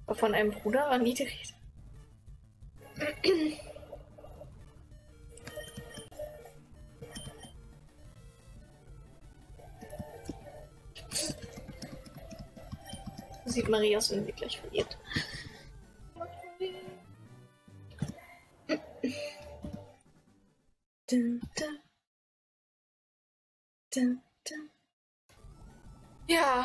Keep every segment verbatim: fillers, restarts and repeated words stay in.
Von einem Bruder war nie die Rede. Sieht Maria aus, wenn sie gleich verliert. Dun, dun. Dun, dun. Ja.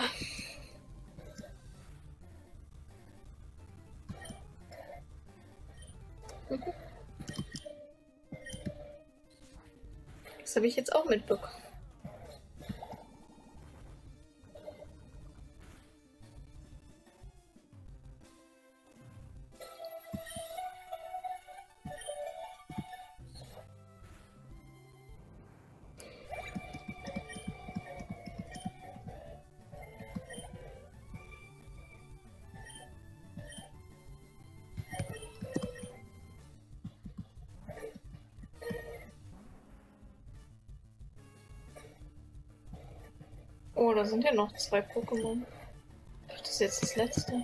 Das habe ich jetzt auch mitbekommen. Oh, da sind ja noch zwei Pokémon. Das ist jetzt das letzte.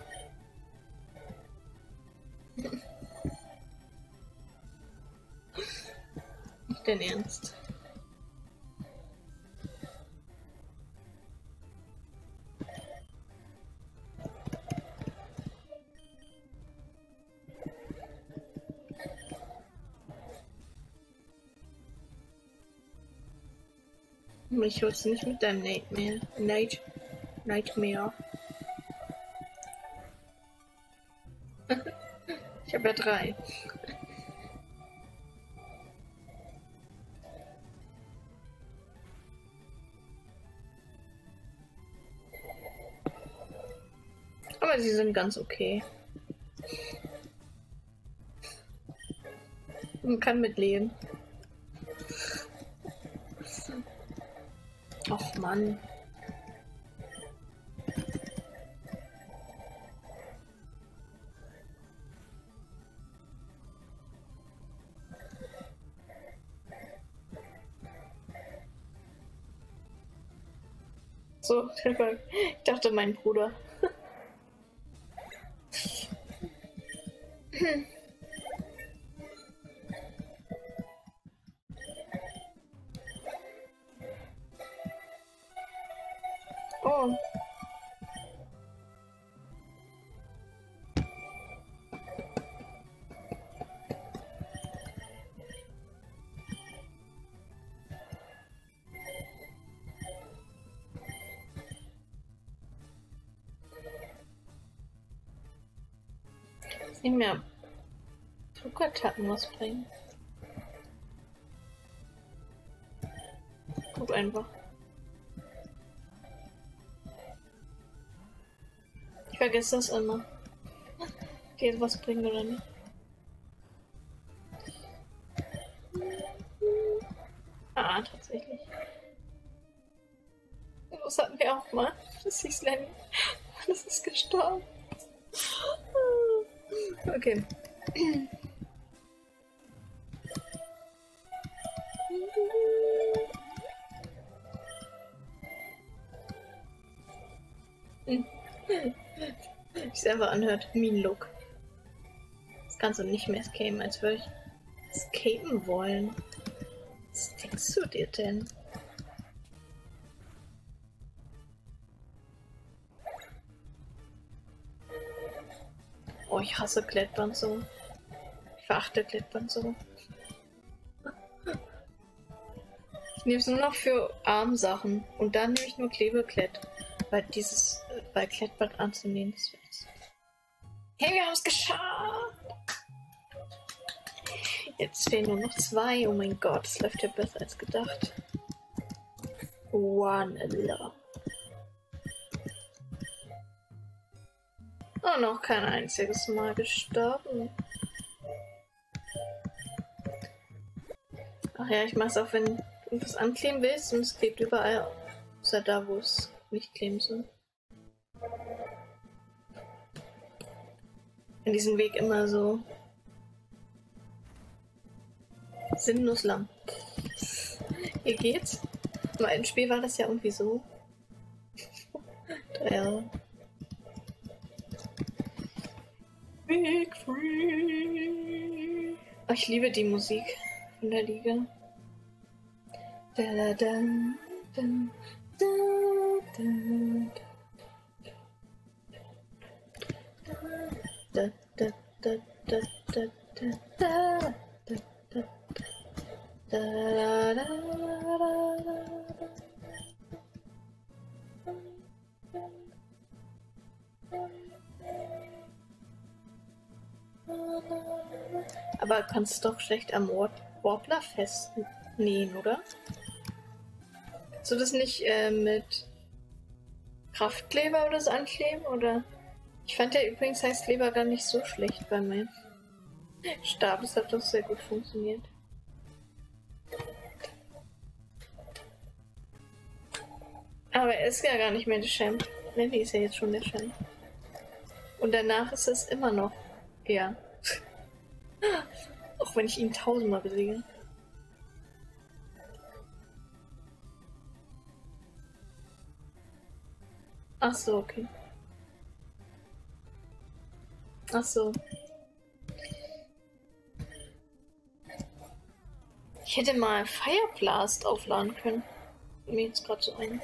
Nicht dein Ernst. Ich hol's nicht mit deinem Nightmare. Night Nightmare. Ich habe ja drei. Aber sie sind ganz okay. Man kann mitleben. Och Mann. So, ich dachte mein Bruder. Oh. Nicht mehr Flugattacken was bringen. Gut einfach. Ich vergesse das immer. Geht was bringen oder nicht. Ah, tatsächlich. Das hatten wir auch mal. Das hieß Lenny. Das ist gestorben. Okay. Ich selber anhört, Mean Look. Das kannst du nicht mehr escapen, als würde ich escapen wollen. Was denkst du dir denn? Oh, ich hasse Klettern so. Ich verachte Klettern so. Ich nehme es nur noch für Armsachen. Und dann nehme ich nur Klebeklett. Weil dieses, bei Klettbad anzunehmen ist jetzt. Hey, wir haben es geschafft! Jetzt fehlen nur noch zwei. Oh mein Gott, das läuft ja besser als gedacht. Vanilla. Oh, noch kein einziges Mal gestorben. Ach ja, ich mach's auch, wenn du irgendwas ankleben willst und es klebt überall, außer da, wo es nicht kleben soll. In diesem Weg immer so sinnlos lang. Hier geht's. Im alten Spiel war das ja irgendwie so. Ja. Big Free. Oh, ich liebe die Musik von der Liga. Da, da, da, da, da, da, da, da, da, da, da, da, da, da, da, da, aber kannst doch schlecht am Warbler festnähen, oder? Kannst du das nicht äh, mit Kraftkleber oder so ankleben, oder? Ich fand ja übrigens Heißkleber gar nicht so schlecht bei meinem Stab. Es hat doch sehr gut funktioniert. Aber er ist ja gar nicht mehr der Champ. Lenny ist ja jetzt schon der Champ. Und danach ist es immer noch er. Auch wenn ich ihn tausendmal besiege. Ach so, okay. Ach so. Ich hätte mal Fireblast aufladen können. Mir jetzt gerade so ein.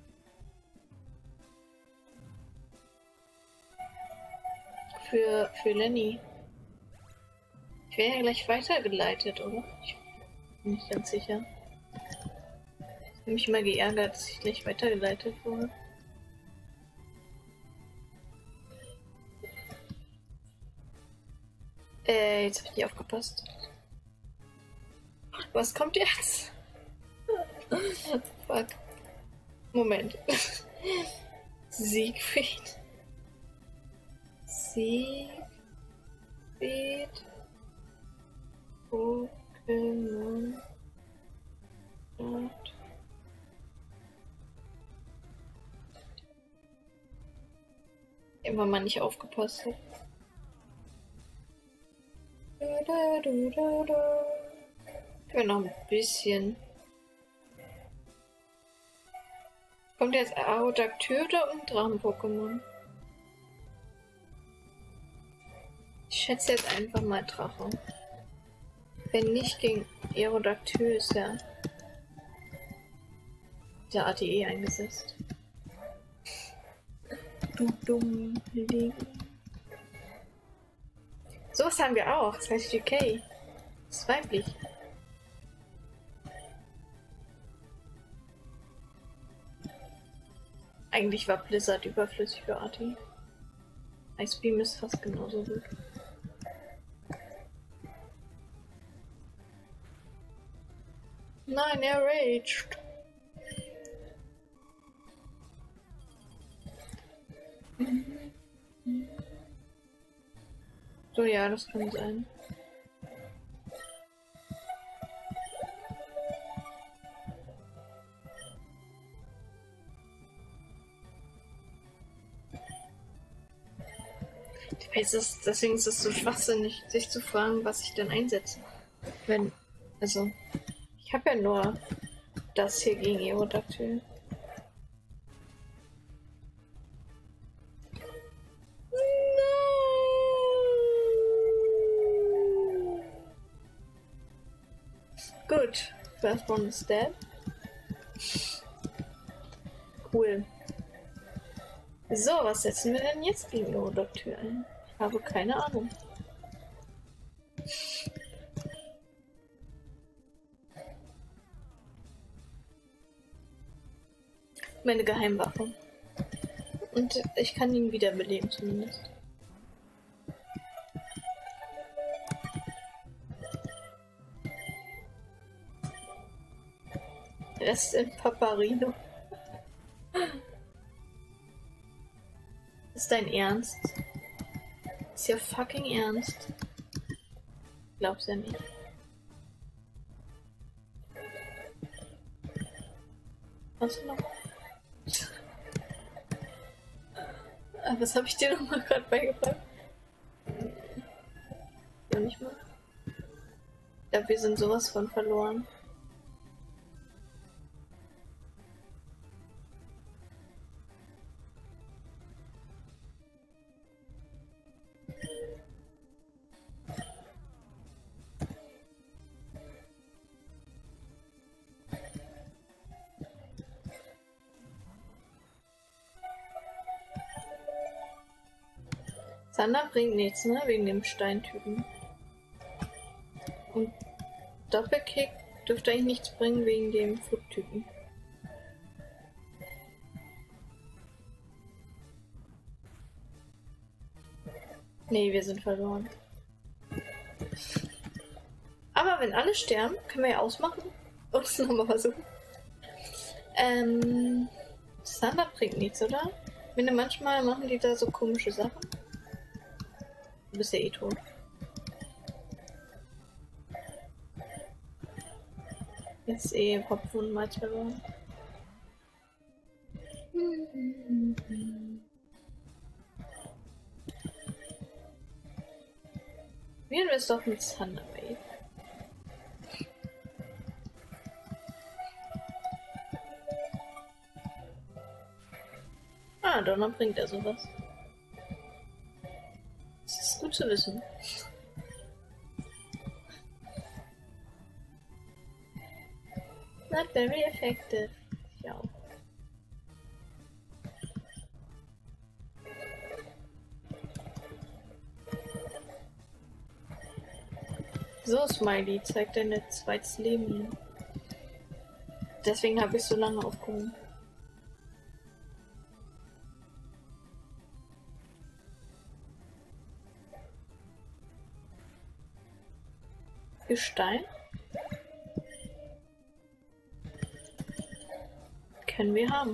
Für, für Lenny. Ich wäre ja gleich weitergeleitet, oder? Ich bin nicht ganz sicher. Ich habe mich mal geärgert, dass ich gleich weitergeleitet wurde. Äh, jetzt habe ich nicht aufgepasst. Was kommt jetzt? Fuck. Moment. Siegfried. Siegfried. Pokémon. Und immer mal nicht aufgepasst hat. Da, da, da, da, da. Ja, noch ein bisschen. Kommt jetzt Aerodactyl oder ein Drachen-Pokémon? Ich schätze jetzt einfach mal Drache. Wenn nicht gegen Aerodactyl ist ja der A T E eingesetzt. Du dumm Ding. So was haben wir auch. Das heißt U K. Das ist weiblich. Eigentlich war Blizzard überflüssig für A T. Ice Beam ist fast genauso gut. Nein, er raged. So, ja, das kann sein. Es ist, deswegen ist es so schwachsinnig, sich zu fragen, was ich denn einsetze. Wenn, also, ich habe ja nur das hier gegen Aerodactyl. Gut, first one is dead. Cool. So, was setzen wir denn jetzt gegen Aerodactyl ein? Ich habe keine Ahnung. Meine Geheimwaffe. Und ich kann ihn wiederbeleben zumindest. Rest in Paparino. Ist dein Ernst? Ist ja fucking ernst. Glaub's ja nicht. Was noch? Was habe ich dir noch mal gerade beigebracht? Ja, nicht mal. Ich glaube, wir sind sowas von verloren. Thunder bringt nichts, ne? Wegen dem Steintypen. Und Doppelkick dürfte eigentlich nichts bringen wegen dem Flugtypen. Nee, wir sind verloren. Aber wenn alle sterben, können wir ja ausmachen und es nochmal versuchen. Ähm, Thunder bringt nichts, oder? Ich finde, manchmal machen die da so komische Sachen. Du bist ja eh tot. Jetzt eh Hopfen mal verloren. Wir haben es doch mit Thunder Wave. Ah, Donner bringt er sowas. Das ist gut zu wissen. Not very effective. Ja. So, Smiley, zeig dein zweites Leben hier. Deswegen habe ich so lange aufgehoben. Gestein? Können wir haben.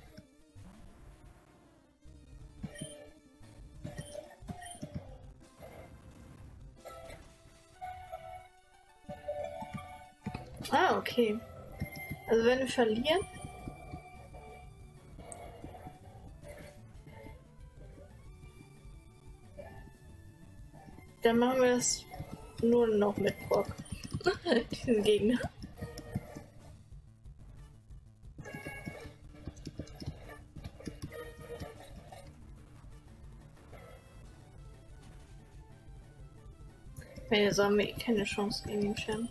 Ah, okay. Also wenn wir verlieren, dann machen wir das nur noch mit Brock. Diesen Gegner. Weil so haben wir keine Chance gegen den Champ.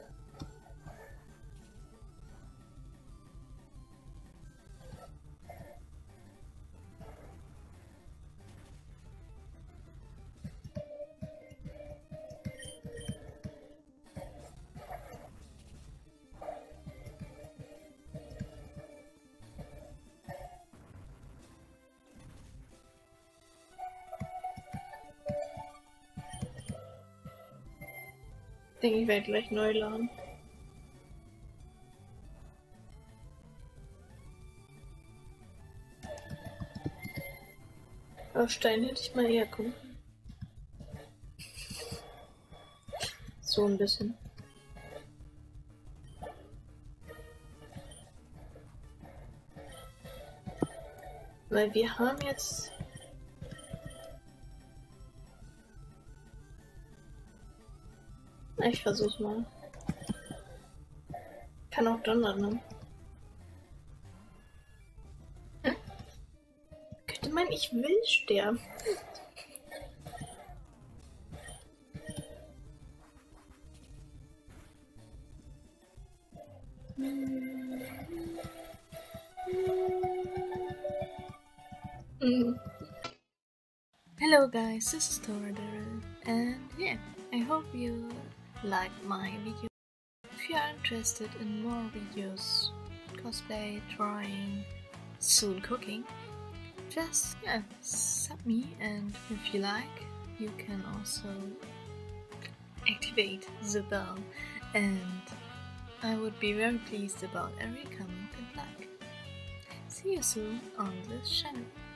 Ich denke, ich werde gleich neu laden. Auf Stein hätte ich mal eher kommen. So ein bisschen. Weil wir haben jetzt... Ich versuch's mal. Kann auch donnern, ne? Hm? Könnte man, ich will sterben. Hello guys, this is Tora Daryl, and yeah, I hope you like my video. If you are interested in more videos, cosplay, drawing, soon cooking, just yeah, sub me, and if you like, you can also activate the bell, and I would be very pleased about every comment and like. See you soon on this channel.